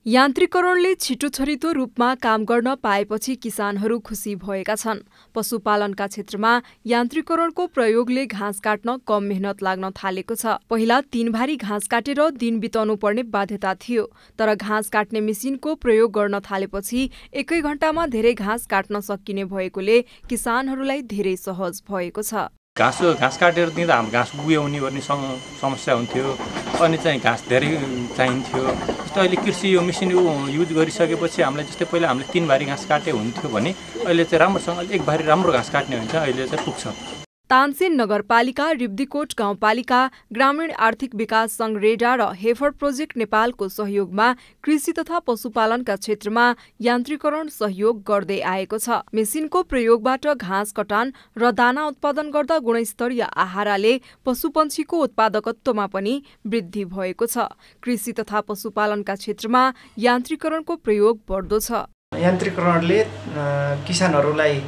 यान्त्रिकरणले छिटो छरितो रूपमा काम गर्न पाएपछि किसानहरू खुसी भएका छन्। पशुपालनका क्षेत्रमा यान्त्रिकरणको प्रयोगले घाँस काट्न कम मेहनत लाग्न थालेको छ। पहिला 3 भारी घाँस काटेर दिन बिताउनु पर्ने बाध्यता थियो, तर घाँस काट्ने मेसिनको प्रयोग गर्न थालेपछि 1 घण्टामा धेरै घाँस काट्न सकिने भएकोले किसानहरूलाई धेरै सहज भएको छ। घाँस काटेर दिँदा हाम्रो घाँस गुयाउने गर्ने समस्या हुन्थ्यो, अनि चाहिँ घाँस धेरै चाहिन्थ्यो। जस्तै अहिले कृषि यो मेसिन युज गरिसकेपछि हामीलाई जस्तै पहिला हामीले 3 भारी घाँस काटे हुन्थ्यो भने अहिले चाहिँ राम्रोसँग 1 भारी राम्रो घाँस काट्ने हुन्छ, अहिले चाहिँ पुग्छ। तानसेन नगरपालिका, रिब्दीकोट गाउँपालिका, ग्रामीण आर्थिक विकास सङ्घ रेडा र हेफर प्रोजेक्ट नेपालको सहयोगमा कृषि तथा पशुपालनका क्षेत्रमा यान्त्रिकरण सहयोग गर्दै आएको छ। मेसिनको प्रयोगबाट घाँस कटान र दाना उत्पादन गर्दा गुणस्तरीय आहारले पशुपन्छीको उत्पादकत्वमा पनि वृद्धि भएको छ। कृषि तथा पशुपालनका क्षेत्रमा यान्त्रिकरणको प्रयोग बढ्दो छ। यान्त्रिकरणले किसानहरूलाई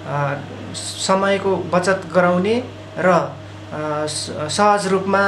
समयको बचत गराउने र सहज रूपमा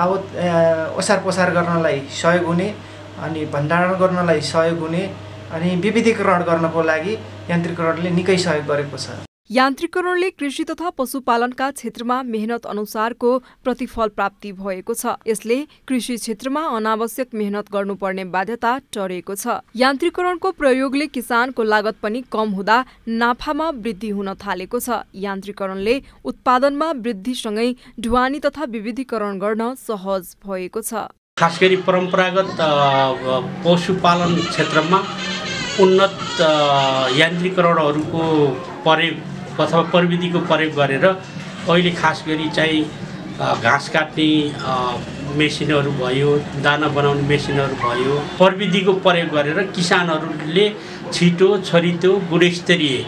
ओसार पसार गर्नलाई सहयोग हुने, अनि भण्डारण गर्नलाई सहयोग हुने, अनि विविधीकरण गर्नको लागि यान्त्रिकरणले निकै सहयोग गरेको छ। यान्त्रिकरणले कृषि तथा पशुपालनका क्षेत्रमा मेहनत अनुसारको प्रतिफल प्राप्ति भएको छ। यसले कृषि क्षेत्रमा अनावश्यक मेहनत गर्नुपर्ने बाध्यता टरेको छ। यान्त्रिकरणको प्रयोगले किसानको लागत पनि कम हुँदा नाफामा वृद्धि हुन थालेको छ। यान्त्रिकरणले उत्पादनमा वृद्धिसँगै ढुवानी तथा विविधीकरण गर्न सहज भएको छ। खास गरी परम्परागत पशुपालन क्षेत्रमा उन्नत यान्त्रिकरणहरूको प्रयोग अथवा प्रविधिको प्रयोग गरेर अहिले खास गरी चाहिँ घाँस काट्ने मेसिनहरू भयो, दाना बनाउने मेसिनहरू भयो, प्रविधिको प्रयोग गरेर किसानहरूले छिटो छरितो गुणस्तरीय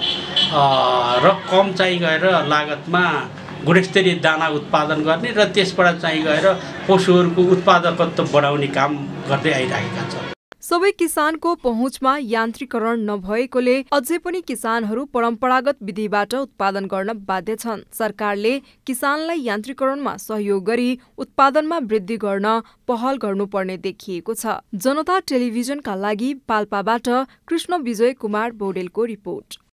र कम चाहिँ गएर लागतमा गुणस्तरीय दाना उत्पादन गर्ने र त्यसबाट चाहिँ गएर पशुहरूको उत्पादकत्व बढाउने काम गर्दै आइरहेका छन्। सबै किसानको पहुँचमा यान्त्रिकरण नभएकोले अझै पनि किसानहरू परम्परागत विधिबाट उत्पादन गर्न बाध्य छन्। सरकारले किसानलाई यान्त्रिकरणमा सहयोग गरी उत्पादनमा वृद्धि गर्न पहल गर्नुपर्ने देखिएको छ। जनता टेलिभिजनका लागि पाल्पाबाट कृष्ण विजय कुमार बौडेलको रिपोर्ट।